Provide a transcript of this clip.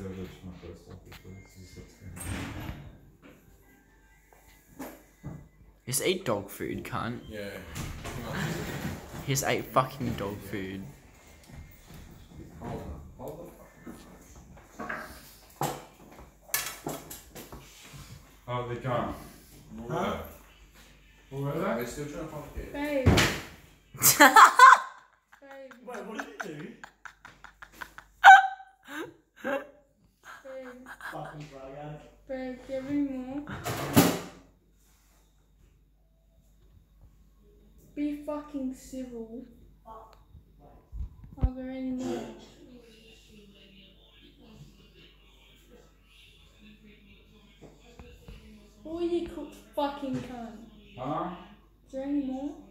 Just eat dog food, cunt. Yeah. He's ate fucking dog food. Oh, they can't. Huh? What were they? They're still trying to find it. Babe. Babe. Wait, what did you do? Babe. Fucking drug addict. Babe, give me more. Be fucking civil. Are there any more? Or you cooked fucking cunt. Huh? Is there any more?